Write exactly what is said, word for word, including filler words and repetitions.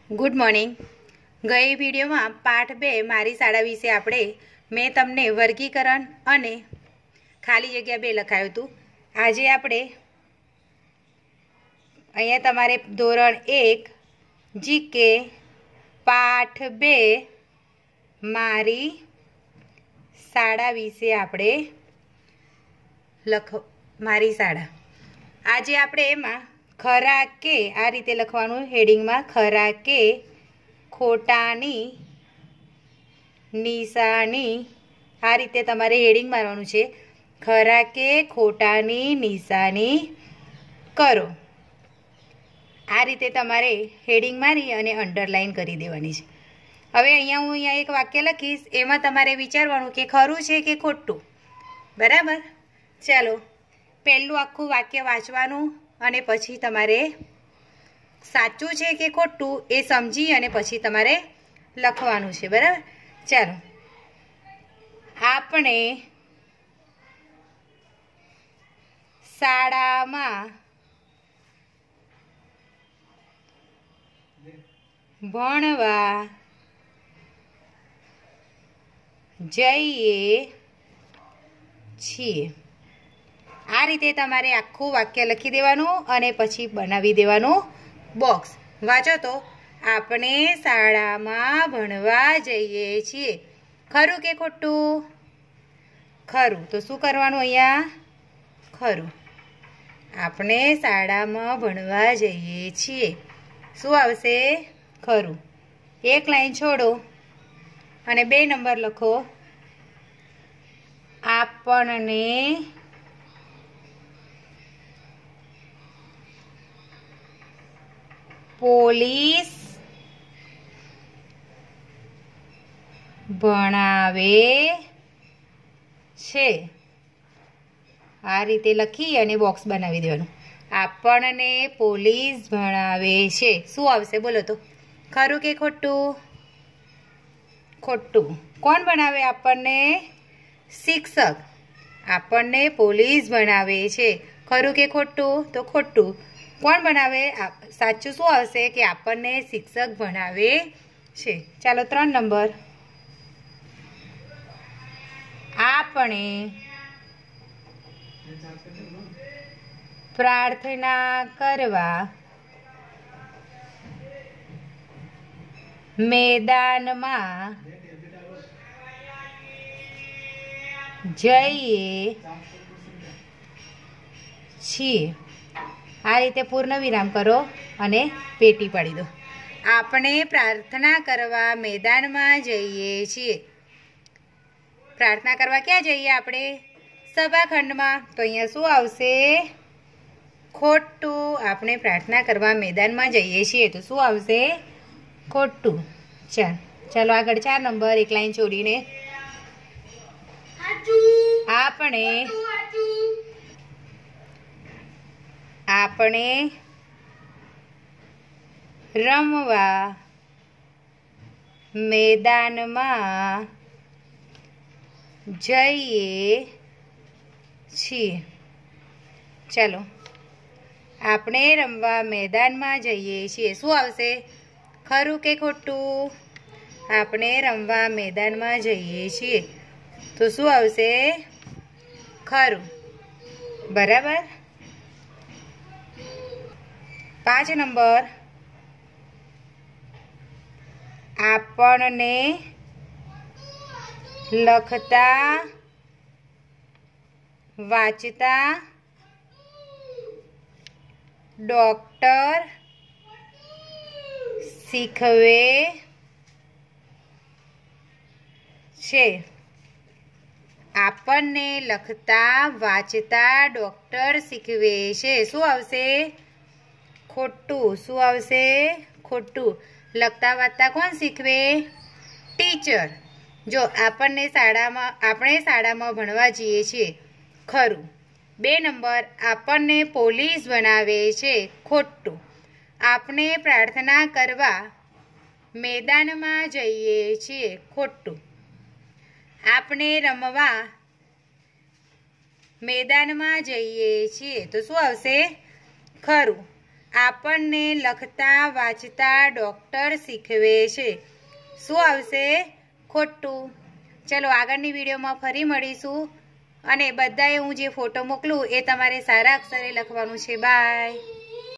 Good morning. गई video में पाठ बे मारी शाळा विषे आपणे मैं तमने वर्गीकरण अने खाली जग्या बे लखायुं हतुं। आजे आपणे अहींया तमारे धोरण एक जीके पाठ बे मारी शाळा विषे आपणे लख मारी शाळा। आजे आपणे एमां खरा के आ रीते लखवानुं हेडिंग में खरा के खोटानी निशानी आ रीते तमारे हेडिंग मारवानुं छे। खरा के खोटानी निशानी करो आ रीते तमारे हेडिंग मारी अने अंडरलाइन करी देवानी छे। हवे अहींया हूँ अहींया एक वाक्य लखीश, एमां तमारे विचारवानुं के खरुं छे के खोटुं। बराबर। चलो पहेलुं आखुं वाक्य वांचवानुं अने पछी तमारे साचुं छे के खोटुं ए समजी अने पछी तमारे लखवानुं छे। बराबर। चलो आपणे शाळामां भणवा जईए छीए। आ रीते तमारे आखुं वाक्य लखी देवानुं अने पछी बनावी देवानुं बॉक्स। वांचो तो आपणे शाळामां भणवा जईए छीए। खरुं के खोटुं? खरुं। तो शुं करवानुं अहींया? खरुं। आपणे शाळामां भणवा जईए छीए। शुं आवशे? खरुं। एक लाइन छोड़ो अने बे नंबर लखो। आपणने पोलीस भणावे छे। आ रीते लखी अने बॉक्स बनावी देवानुं। आपणने पोलीस भणावे छे। शुं आवशे बोलो तो? खरुं के खोटुं? खोटुं। कोण भणावे आपणने? शिक्षक। आपणने पोलीस भणावे छे। खरुं के खोटुं? तो खोटुं। कोण भणावे? साचुं शुं आवशे के आपणने शिक्षक भणावे छे। चालो त्रण नंबर। आपणे प्रार्थना करवा मैदाનમાં જઈએ છીએ। आ रीते पूर्ण विराम करो अने पेटी पाड़ी दो। आपणे प्रार्थना करवा मैदाનમાં जईए छीए। प्रार्थना करवा क्या जईए आपणे? सभाखंडमां। तो अहींया शुं आवशे? खोटुं। आपणे प्रार्थना करवा मैदाનમાં जईए छीए तो शुं आवशे? खोटुं। चाल चलो आगळ चार नंबर। एक लाइन छोड़ीने आपणे आपणे रमवा मैदाનમાં जईए छीए। चलो आपणे रमवा मैदाનમાં जईए छीए। शुं आवशे? खरुं के खोटुं? आपणे रमवा मैदाનમાં जईए छीए तो शुं आवशे? खरुं। बराबर। पांच नंबर। आपणने लखता वांचता डॉक्टर शीखवे छे। आपणने लखता वांचता डॉक्टर शीखवे छे। शुं आवशे? खोटुं। शुं आवशे? खोटुं। लखता वांचता कोण शीखवे? टीचर। जो आपणने शाळामां आपणे शाळामां भणवा जईए छीए। खरुं। बे नंबर। आपणने पोलीस भणावे छे। खोटुं। आपणे प्रार्थना करवा मैदाનમાં जईए छीए। खोटुं। आपणे रमवा मैदाનમાં जईए छीए तो शुं आवशे? खरुं। આપણને લખતા વાંચતા ડૉક્ટર શીખવે છે. શું આવશે? ખોટું. ચલો આગળની વિડીયોમાં ફરી મળીશું. અને બધાએ હું જે ફોટો મોકલું એ તમારે સારા અક્ષરે લખવાનું છે. બાય.